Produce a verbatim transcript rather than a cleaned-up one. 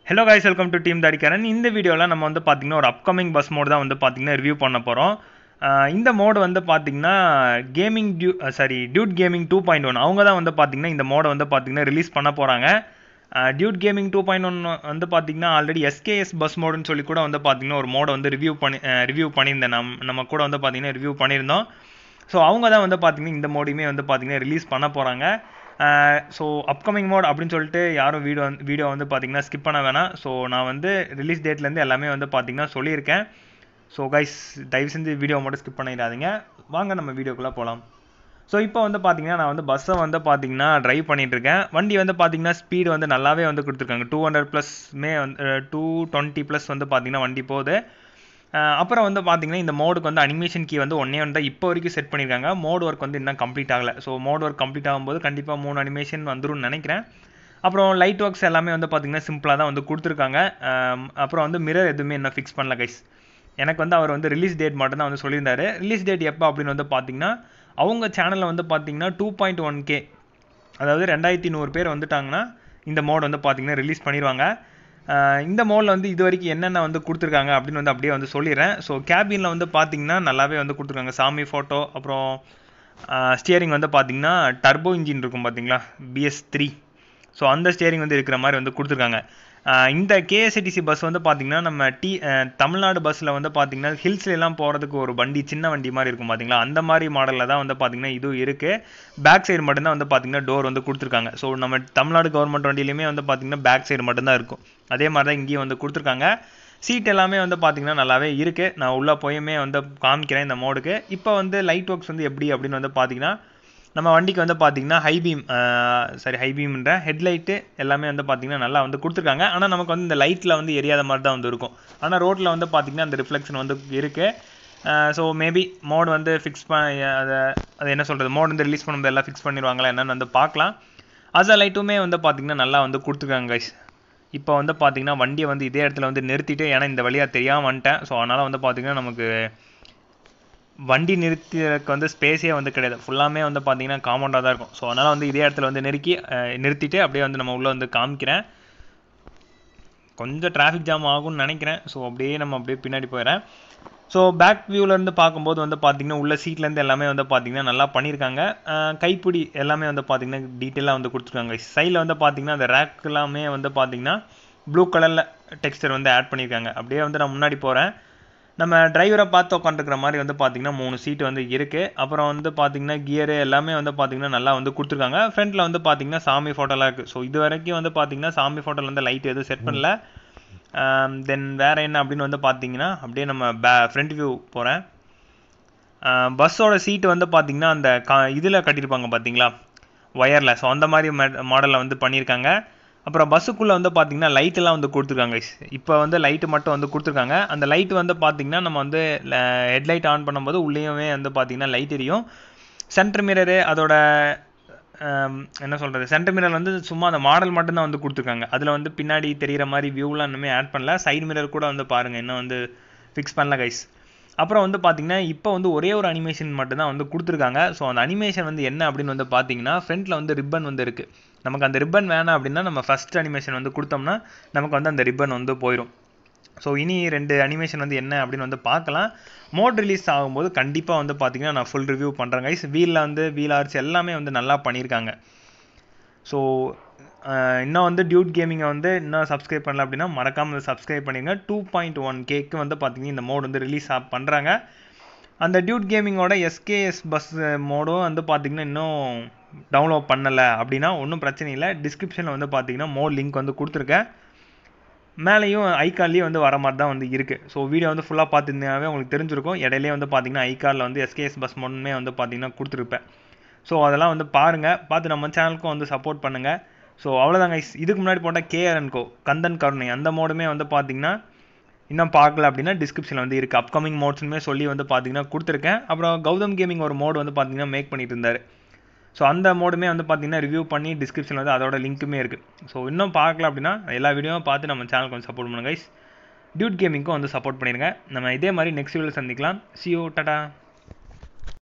Hello guys, welcome to Team ThadikaraN. இந்த வீடியோல நம்ம வந்து பாத்தீங்கன்னா ஒரு அப்கமிங் பஸ் மோட் தான் வந்து பாத்தீங்கன்னா ரிவ்யூ பண்ண போறோம். இந்த மோட் வந்து பாத்தீங்கன்னா gaming sorry dude gaming two point one அவங்க தான் வந்து பாத்தீங்கன்னா இந்த மோட வந்து பாத்தீங்கன்னா ரிலீஸ் பண்ண போறாங்க. Dude gaming two point one வந்து பாத்தீங்கன்னா ஆல்ரெடி எஸ்கேஎஸ் பஸ் மோட்னு சொல்லி கூட வந்து பாத்தீங்கன்னா ஒரு மோட வந்து ரிவ்யூ பண்ணி ரிவ்யூ பண்ணியிருந்தேன். நம்ம நம்ம கூட வந்து பாத்தீங்கன்னா ரிவ்யூ பண்ணியிருந்தோம். ஸோ அவங்க தான் வந்து பாத்தீங்கன்னா இந்த மோடையுமே வந்து பாத்தீங்கன்னா ரிலீஸ் பண்ண போறாங்க. ஸோ அப்கமிங் மோட் அப்படின்னு சொல்லிட்டு யாரும் வீடியோ வீடியோ வந்து பார்த்தீங்கன்னா ஸ்கிப் பண்ண வேணாம். ஸோ நான் வந்து ரிலீஸ் டேட்லேருந்து எல்லாமே வந்து பார்த்தீங்கன்னா சொல்லியிருக்கேன். ஸோ கைஸ் தயவு செஞ்சு வீடியோ மட்டும் ஸ்கிப் பண்ணிடாதீங்க. வாங்க நம்ம வீடியோக்குள்ளே போகலாம். ஸோ இப்போ வந்து பார்த்தீங்கன்னா நான் வந்து பஸ்ஸை வந்து பார்த்தீங்கன்னா ட்ரைவ் பண்ணிட்டு இருக்கேன். வண்டி வந்து பார்த்தீங்கன்னா ஸ்பீடு வந்து நல்லாவே வந்து கொடுத்துருக்காங்க. டூ ஹண்ட்ரட் ப்ளஸ்மே வந்து டூ டுவெண்ட்டி ப்ளஸ் வந்து பார்த்தீங்கன்னா வண்டி போகுது. அப்புறம் வந்து பார்த்தீங்கன்னா இந்த மோடுக்கு வந்து அனிமேஷன் கீ வந்து ஒன்னே ஒன்று தான் இப்போ வரைக்கும் செட் பண்ணியிருக்காங்க. மோட் ஒர்க் வந்து இன்னும் கம்ப்ளீட் ஆகலை. ஸோ மோட் ஒர்க் கம்ப்ளீட் ஆகும்போது கண்டிப்பாக மூணு அனிமேஷன் வந்துரும்னு நினைக்கிறேன். அப்புறம் லைட் ஒர்க்ஸ் எல்லாமே வந்து பார்த்தீங்கன்னா சிம்பிளாக தான் வந்து கொடுத்துருக்காங்க. அப்புறம் வந்து மிரர் எதுவுமே இன்னும் ஃபிக்ஸ் பண்ணல கைஸ். எனக்கு வந்து அவர் வந்து ரிலீஸ் டேட் மட்டும் தான் வந்து சொல்லியிருந்தாரு. ரிலீஸ் டேட் எப்போ அப்படின்னு வந்து பார்த்தீங்கன்னா அவங்க சேனலில் வந்து பார்த்தீங்கன்னா டூ பாயிண்ட் ஒன் கே அதாவது ரெண்டாயிரத்தி நூறு பேர் வந்துட்டாங்கன்னா இந்த மோட் வந்து பார்த்தீங்கன்னா ரிலீஸ் பண்ணிடுவாங்க. இந்த மோடில் வந்து இது வரைக்கும் என்னென்ன வந்து கொடுத்துருக்காங்க அப்படின்னு வந்து அப்படியே வந்து சொல்லிடுறேன். ஸோ கேபினில் வந்து பார்த்தீங்கன்னா நல்லாவே வந்து கொடுத்துருக்காங்க. சாமி ஃபோட்டோ, அப்புறம் ஸ்டியரிங் வந்து பார்த்தீங்கன்னா டர்போ இன்ஜின் இருக்கும் பார்த்தீங்களா, பிஎஸ் த்ரீ. ஸோ அந்த ஸ்டியரிங் வந்து இருக்கிற மாதிரி வந்து கொடுத்துருக்காங்க. இந்த கேஎஸ்ஆர்டிசி பஸ் வந்து பார்த்தீங்கன்னா நம்ம டி தமிழ்நாடு பஸ்ஸில் வந்து பார்த்தீங்கன்னா ஹில்ஸ்லாம் போகிறதுக்கு ஒரு வண்டி சின்ன வண்டி மாதிரி இருக்கும் பார்த்தீங்களா, அந்த மாதிரி மாடலில் தான் வந்து பார்த்தீங்கன்னா இதுவும் இருக்குது. பேக் சைடு மட்டும்தான் வந்து பார்த்தீங்கன்னா டோர் வந்து கொடுத்துருக்காங்க. ஸோ நம்ம தமிழ்நாடு கவர்மெண்ட் வண்டியிலுமே வந்து பார்த்தீங்கன்னா பேக் சைடு மட்டும்தான் இருக்கும். அதே மாதிரி தான் இங்கேயும் வந்து கொடுத்துருக்காங்க. சீட் எல்லாமே வந்து பார்த்தீங்கன்னா நல்லாவே இருக்குது. நான் உள்ளே போயுமே வந்து காமிக்கிறேன் இந்த மோடுக்கு. இப்போ வந்து லைட் ஒர்க்ஸ் வந்து எப்படி அப்படின்னு வந்து பார்த்தீங்கன்னா நம்ம வண்டிக்கு வந்து பார்த்தீங்கன்னா ஹை பீம் சாரி ஹை பீம்ன்ற ஹெட்லைட்டு எல்லாமே வந்து பார்த்தீங்கன்னா நல்லா வந்து கொடுத்துருக்காங்க. ஆனால் நமக்கு வந்து இந்த லைட்டில் வந்து எரியாத மாதிரி தான் வந்து இருக்கும். ஆனால் ரோட்டில் வந்து பார்த்தீங்கன்னா அந்த ரிஃப்ளெக்ஷன் வந்து இருக்குது. ஸோ மேபி மோட் வந்து ஃபிக்ஸ் பண்ண அதை அது என்ன சொல்கிறது மோட் வந்து ரிலீஸ் பண்ணும்போது எல்லாம் ஃபிக்ஸ் பண்ணிடுவாங்களா என்னென்னு வந்து பார்க்கலாம். அத லைட்டுமே வந்து பார்த்தீங்கன்னா நல்லா வந்து கொடுத்துருக்காங்க கைஸ். இப்போ வந்து பார்த்தீங்கன்னா வண்டியை வந்து இதே இடத்துல வந்து நிறுத்திட்டு, ஏன்னா இந்த வழியாக தெரியாமல் வந்துட்டேன். ஸோ அதனால் வந்து பார்த்தீங்கன்னா நமக்கு வண்டி நிறுத்திக்கு வந்து ஸ்பேஸே வந்து கிடையாது. ஃபுல்லாமே வந்து பார்த்தீங்கன்னா காம்பவுண்டாக தான் இருக்கும். ஸோ அதனால் வந்து இதே இடத்துல வந்து நெருக்கி நிறுத்திட்டு அப்படியே வந்து நம்ம உள்ளே வந்து காமிக்கிறேன். கொஞ்சம் டிராஃபிக் ஜாம் ஆகும்னு நினைக்கிறேன். ஸோ அப்படியே நம்ம அப்படியே பின்னாடி போயிடறேன். ஸோ பேக் வியூவிலேருந்து பார்க்கும்போது வந்து பார்த்தீங்கன்னா உள்ள சீட்லேருந்து எல்லாமே வந்து பார்த்தீங்கன்னா நல்லா பண்ணியிருக்காங்க. கைப்பிடி எல்லாமே வந்து பார்த்தீங்கன்னா டீட்டெயிலாக வந்து கொடுத்துருக்காங்க. சைடில் வந்து பார்த்தீங்கன்னா அந்த ரேக் எல்லாமே வந்து பார்த்தீங்கன்னா ப்ளூ கலரில் டெக்ஸ்டர் வந்து ஆட் பண்ணியிருக்காங்க. அப்படியே வந்து நான் முன்னாடி போகிறேன். நம்ம டிரைவரை பார்த்து உட்காந்துருக்கிற மாதிரி வந்து பார்த்தீங்கன்னா மூணு சீட்டு வந்து இருக்குது. அப்புறம் வந்து பார்த்தீங்கன்னா கியரு எல்லாமே வந்து பார்த்தீங்கன்னா நல்லா வந்து கொடுத்துருக்காங்க. ஃப்ரண்ட்டில் வந்து பார்த்தீங்கன்னா சாமி ஃபோட்டோலாம் இருக்குது. ஸோ இது வரைக்கும் வந்து பார்த்தீங்கன்னா சாமி ஃபோட்டோவில் வந்து லைட் எதுவும் செட் பண்ணல. தென் வேறு என்ன அப்படின்னு வந்து பார்த்தீங்கன்னா அப்படியே நம்ம பே ஃப்ரண்ட் வியூ போகிறேன். பஸ்ஸோட சீட்டு வந்து பார்த்தீங்கன்னா அந்த கா இதில் கட்டியிருப்பாங்க பார்த்தீங்களா ஒயரில். ஸோ அந்த மாதிரி மாடலில் வந்து பண்ணியிருக்காங்க. அப்புறம் பஸ்ஸுக்குள்ளே வந்து பார்த்தீங்கன்னா லைட்டெல்லாம் வந்து கொடுத்துருக்காங்க. இப்போ வந்து லைட்டு மட்டும் வந்து கொடுத்துருக்காங்க. அந்த லைட்டு வந்து பார்த்தீங்கன்னா நம்ம வந்து ஹெட்லைட் ஆன் பண்ணும்போது உள்ளேயுமே வந்து பார்த்தீங்கன்னா லைட் எரியும். சென்டர் மிரரு அதோட என்ன சொல்கிறது சென்டர் மிரர் வந்து சும்மா அந்த மாடல் மட்டும்தான் வந்து கொடுத்துருக்காங்க. அதில் வந்து பின்னாடி தெரிகிற மாதிரி வியூலாம் இன்னுமே ஆட் பண்ணல. சைடு மிரர் கூட வந்து பாருங்கள் இன்னும் வந்து ஃபிக்ஸ் பண்ணல கைஸ். அப்புறம் வந்து பார்த்தீங்கன்னா இப்போ வந்து ஒரே ஒரு அனிமேஷன் மட்டும்தான் வந்து கொடுத்துருக்காங்க. ஸோ அந்த அனிமேஷன் வந்து என்ன அப்படின்னு வந்து பார்த்தீங்கன்னா ஃப்ரண்ட்டில் வந்து ரிப்பன் வந்து இருக்குது. நமக்கு அந்த ரிப்பன் வேணாம் அப்படின்னா நம்ம ஃபஸ்ட் அனிமேஷன் வந்து கொடுத்தோம்னா நமக்கு வந்து அந்த ரிப்பன் வந்து போயிடும். ஸோ இனி ரெண்டு அனிமேஷன் வந்து என்ன அப்படின்னு வந்து பார்க்கலாம். மோட் ரிலீஸ் ஆகும்போது கண்டிப்பாக வந்து பார்த்தீங்கன்னா நான் ஃபுல் ரிவ்யூ பண்ணுறேன் கைஸ். வீலில் வந்து வீல் ஆர்ட்ஸ் எல்லாமே வந்து நல்லா பண்ணியிருக்காங்க. ஸோ இன்னும் வந்து டியூட் கேமிங்கை வந்து இன்னும் சப்ஸ்கிரைப் பண்ணல அப்படின்னா மறக்காமல் சப்ஸ்கிரைப் பண்ணிடுங்க. டூ பாயிண்ட் ஒன் கேக்கு வந்து பார்த்தீங்கன்னா இந்த மோட் வந்து ரிலீஸ் ஆ பண்ணுறாங்க. அந்த டியூட் கேமிங்கோட எஸ்கேஎஸ் பஸ் மோடும் வந்து பார்த்தீங்கன்னா இன்னும் டவுன்லோட் பண்ணலை அப்படின்னா ஒன்றும் பிரச்சனை இல்லை. டிஸ்கிரிப்ஷனில் வந்து பார்த்தீங்கன்னா மோட் லிங்க் வந்து கொடுத்துருக்கேன். மேலேயும் ஐகார்ட்லேயும் வந்து வர மாதிரி தான் வந்து இருக்குது. ஸோ வீடியோ வந்து ஃபுல்லாக பார்த்துருந்தாவே உங்களுக்கு தெரிஞ்சிருக்கும். இடையிலே வந்து பார்த்தீங்கன்னா ஐகார்டில் வந்து எஸ்கேஎஸ் பஸ் மோடுமே வந்து பார்த்தீங்கன்னா கொடுத்துருப்பேன். ஸோ அதெல்லாம் வந்து பாருங்கள். பார்த்து நம்ம சேனலுக்கும் வந்து சப்போர்ட் பண்ணுங்கள். ஸோ அவ்வளோதாங்க. இதுக்கு முன்னாடி போட்டால் கேஆர்என் கோ கந்தன் கருணை அந்த மோடுமே வந்து பார்த்தீங்கன்னா இன்னும் பார்க்கல அப்படின்னா டிஸ்கிரிப்ஷனில் வந்து இருக்குது. அப்கமிங் மோட்ஸுமே சொல்லி வந்து பார்த்தீங்கன்னா கொடுத்துருக்கேன். அப்புறம் கௌதம் கேமிங் ஒரு மோடு வந்து பார்த்தீங்கன்னா மேக் பண்ணிட்டு இருந்தார். ஸோ அந்த மோடுமே வந்து பார்த்தீங்கன்னா ரிவ்யூ பண்ணி டிஸ்கிரிப்ஷனில் வந்து அதோட லிங்க்குமே இருக்குது. ஸோ இன்னும் பார்க்கல அப்படின்னா எல்லா வீடியோவும் பார்த்து நம்ம சேனலுக்கு கொஞ்சம் சப்போர்ட் பண்ணுங்க கைஸ். டியூட் கேமிங்க்கும் வந்து சப்போர்ட் பண்ணிடுங்க. நம்ம இதே மாதிரி நெக்ஸ்ட் வீடியோவில் சந்திக்கலாம். See you Tata.